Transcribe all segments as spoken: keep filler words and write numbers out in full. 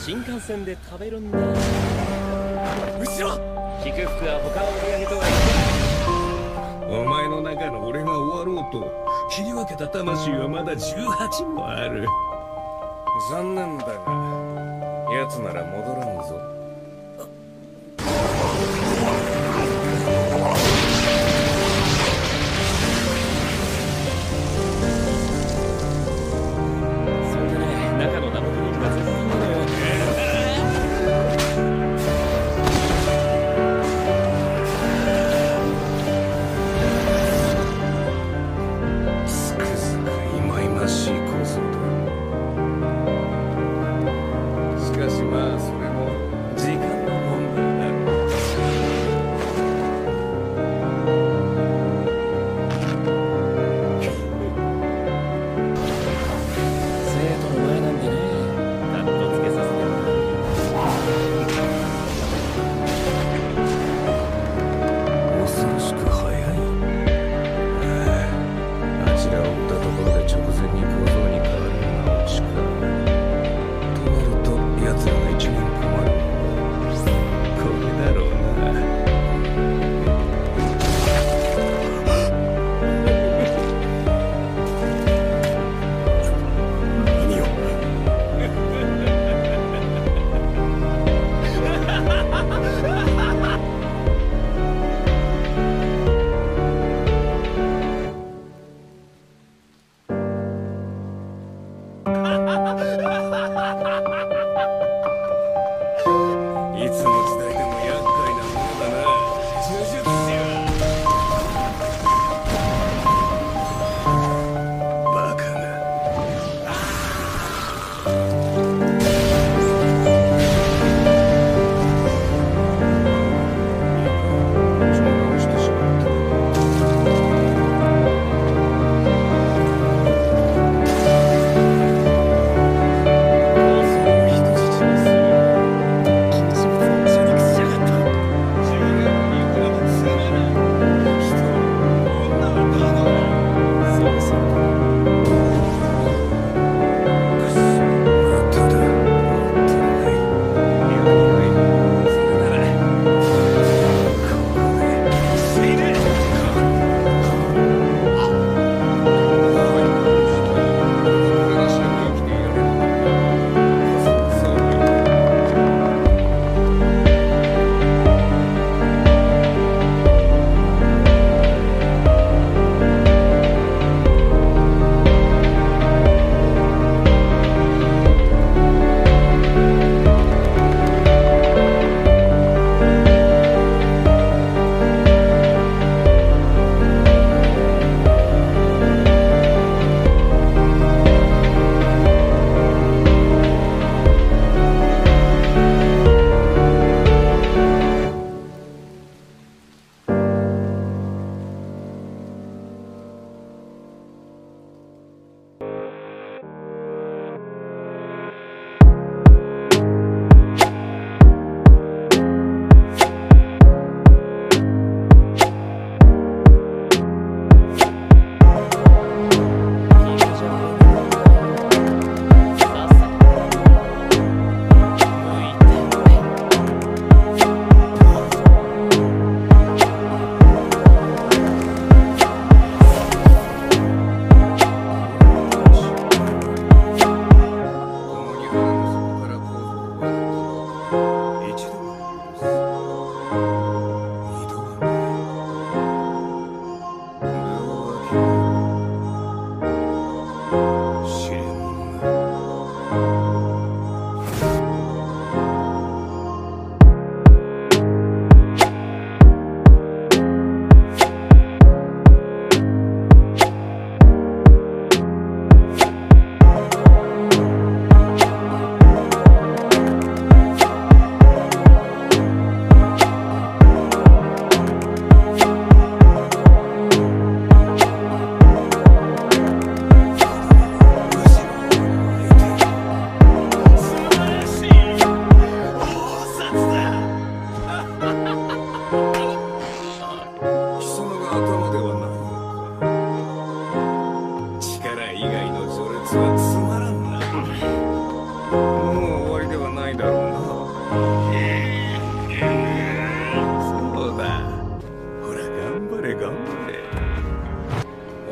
新幹線で食べるんだ。後ろ。 菊福は他の売り上げとは言ってない。お前の中の俺が終わろうと切り分けた魂はまだじゅうはちもある。 残念だが奴なら戻らんぞ。 時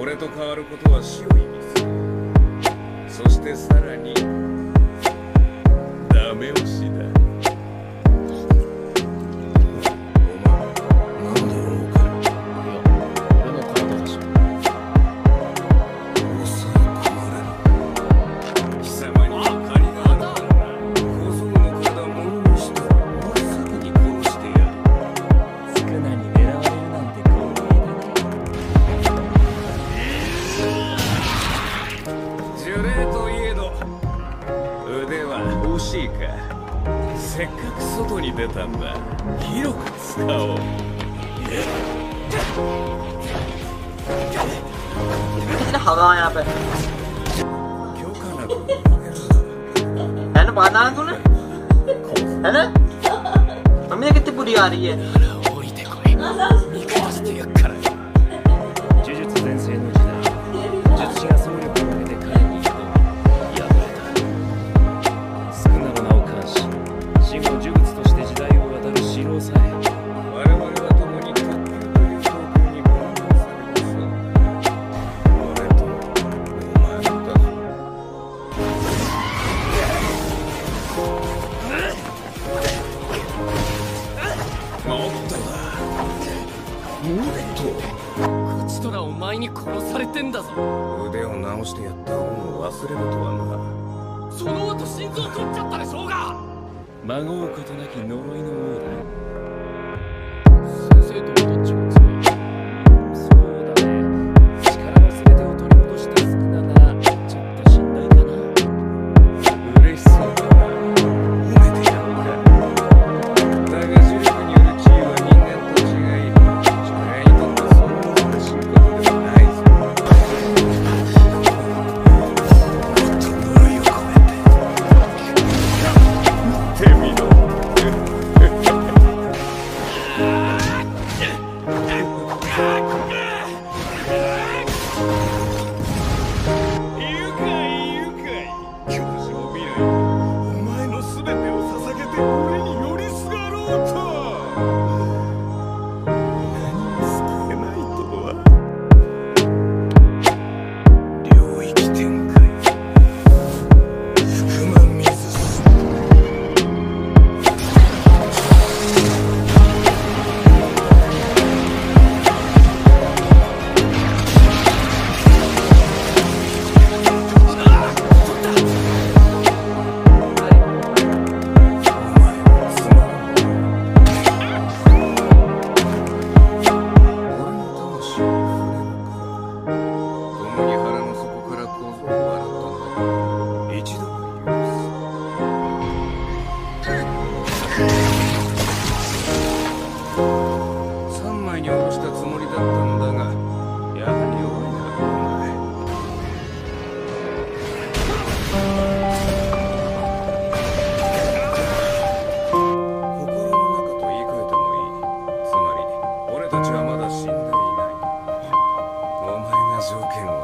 俺と変わることは死を意味する。そしてさらにダメ押しだ。せっかく外に出たんだ。広く使おう。 Kita hawa यहाँ पे। 許可なく है ना बात आना तूने? है ना? मम्मी ने कितनी बुरी आ रही है। 呪術全盛の時代、術師が総力を挙げて彼に挑み敗れた。スクナの名を冠し、死後呪物として時代を渡る城さえ我々は共に卓球という状況に分断されました。俺とお前だぞ。もっとだ。もっと。こちとらお前に殺されてんだぞ。腕を直してやった恩を忘れるとはな。その後心臓取っちゃったでしょうが。まごうことなき呪いの王だ。先生とどっちも強い。そうだね。力の全てを取り戻したスクナがちょっとしんどいかな。嬉しそうだな。褒めてやろうか。だが呪力による治癒は人間と違い、主体にとってそんな難しいことではないぞ。もっと呪いを込めて。手見ろ。愉快愉快。教授未来、お前の全てを捧げて俺に寄りすがろうと。何も救えないとは。領域展開。含ま水す。条件を